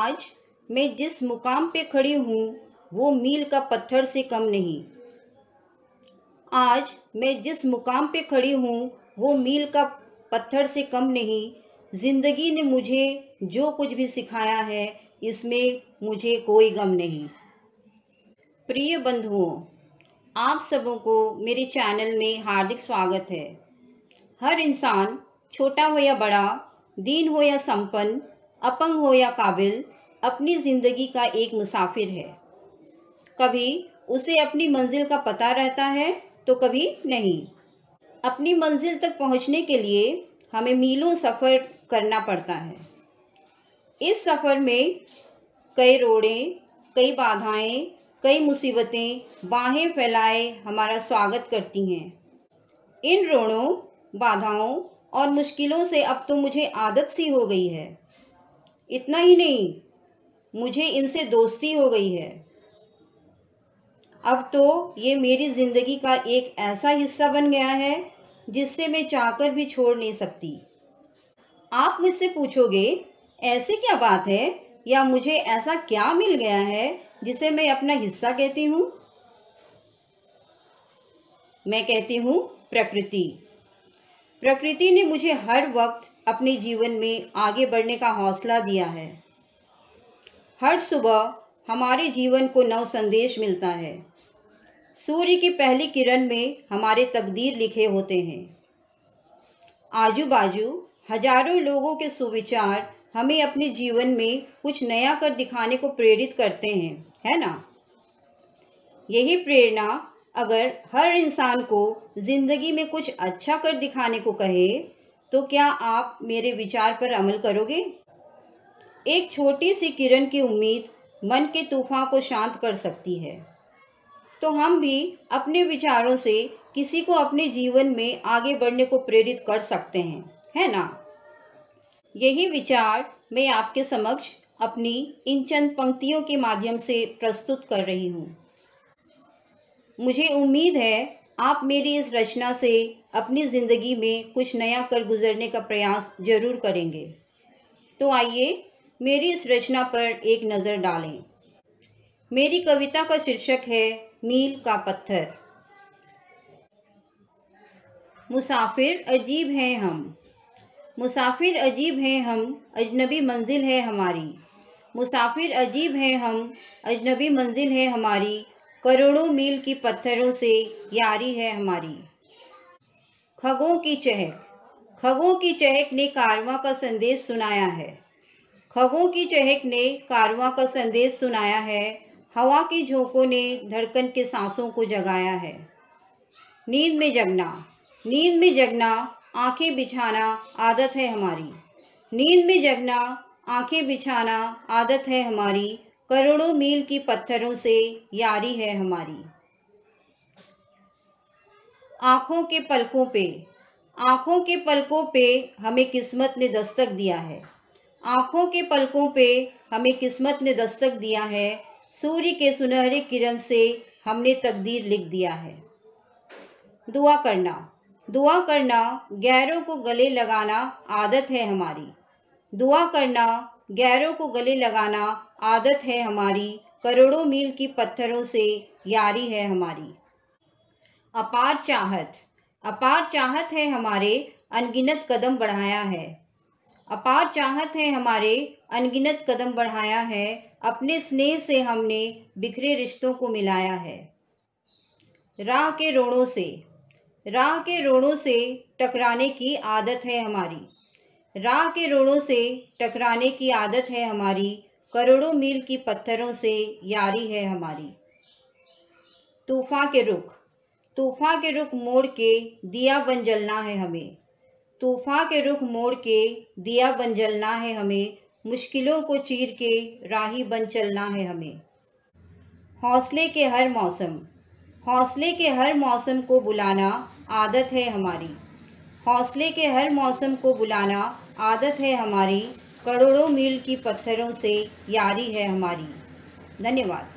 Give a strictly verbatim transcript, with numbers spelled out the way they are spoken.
आज मैं जिस मुकाम पे खड़ी हूँ वो मील का पत्थर से कम नहीं। आज मैं जिस मुकाम पे खड़ी हूँ वो मील का पत्थर से कम नहीं। ज़िंदगी ने मुझे जो कुछ भी सिखाया है इसमें मुझे कोई गम नहीं। प्रिय बंधुओं, आप सबों को मेरे चैनल में हार्दिक स्वागत है। हर इंसान, छोटा हो या बड़ा, दीन हो या संपन्न, अपंग हो या काबिल, अपनी ज़िंदगी का एक मुसाफिर है। कभी उसे अपनी मंजिल का पता रहता है तो कभी नहीं। अपनी मंजिल तक पहुंचने के लिए हमें मीलों सफ़र करना पड़ता है। इस सफ़र में कई रोड़े, कई बाधाएं, कई मुसीबतें बाहें फैलाए हमारा स्वागत करती हैं। इन रोड़ों, बाधाओं और मुश्किलों से अब तो मुझे आदत सी हो गई है। इतना ही नहीं, मुझे इनसे दोस्ती हो गई है। अब तो ये मेरी ज़िंदगी का एक ऐसा हिस्सा बन गया है जिससे मैं चाहकर भी छोड़ नहीं सकती। आप मुझसे पूछोगे, ऐसी क्या बात है या मुझे ऐसा क्या मिल गया है जिसे मैं अपना हिस्सा कहती हूँ? मैं कहती हूँ प्रकृति। प्रकृति ने मुझे हर वक्त अपने जीवन में आगे बढ़ने का हौसला दिया है। हर सुबह हमारे जीवन को नव संदेश मिलता है। सूर्य की पहली किरण में हमारे तकदीर लिखे होते हैं। आजू बाजू हजारों लोगों के सुविचार हमें अपने जीवन में कुछ नया कर दिखाने को प्रेरित करते हैं, है ना? यही प्रेरणा अगर हर इंसान को ज़िंदगी में कुछ अच्छा कर दिखाने को कहे तो क्या आप मेरे विचार पर अमल करोगे? एक छोटी सी किरण की उम्मीद मन के तूफान को शांत कर सकती है। तो हम भी अपने विचारों से किसी को अपने जीवन में आगे बढ़ने को प्रेरित कर सकते हैं, है ना? यही विचार मैं आपके समक्ष अपनी इन चंद पंक्तियों के माध्यम से प्रस्तुत कर रही हूँ। मुझे उम्मीद है आप मेरी इस रचना से अपनी ज़िंदगी में कुछ नया कर गुजरने का प्रयास जरूर करेंगे। तो आइए मेरी इस रचना पर एक नज़र डालें। मेरी कविता का शीर्षक है मील का पत्थर। मुसाफिर अजीब हैं हम, मुसाफिर अजीब हैं हम, अजनबी मंजिल है हमारी। मुसाफिर अजीब हैं हम, अजनबी मंजिल है हमारी। करोड़ों मील की पत्थरों से यारी है हमारी। खगों की चहक, खगों की चहक ने कारवां का संदेश सुनाया है। खगों की चहक ने कारवां का संदेश सुनाया है। हवा की झोंकों ने धड़कन के सांसों को जगाया है। नींद में जगना, नींद में जगना, आंखें बिछाना आदत है हमारी। नींद में जगना, आंखें बिछाना आदत है हमारी। करोड़ों मील की पत्थरों से यारी है हमारी। आँखों के पलकों पे, आँखों के पलकों पे हमें किस्मत ने दस्तक दिया है। आँखों के पलकों पे हमें किस्मत ने दस्तक दिया है। सूर्य के सुनहरे किरण से हमने तकदीर लिख दिया है। दुआ करना, दुआ करना, गैरों को गले लगाना आदत है हमारी। दुआ करना, गैरों को गले लगाना आदत है हमारी। करोड़ों मील की पत्थरों से यारी है हमारी। अपार चाहत, अपार चाहत है हमारे, अनगिनत कदम बढ़ाया है। अपार चाहत है हमारे, अनगिनत कदम बढ़ाया है। अपने स्नेह से हमने बिखरे रिश्तों को मिलाया है। राह के रोड़ों से, राह के रोड़ों से टकराने की आदत है हमारी। राह के रोड़ों से टकराने की आदत है हमारी। करोड़ों मील की पत्थरों से यारी है हमारी। तूफ़ान के रुख, तूफ़ान के रुख मोड़ के दिया बन जलना है हमें। तूफ़ान के रुख मोड़ के दिया बन जलना है हमें। मुश्किलों को चीर के राही बन चलना है हमें। हौसले के हर मौसम, हौसले के हर मौसम को बुलाना आदत है हमारी। हौसले के हर मौसम को बुलाना आदत है हमारी। करोड़ों मील की पत्थरों से यारी है हमारी। धन्यवाद।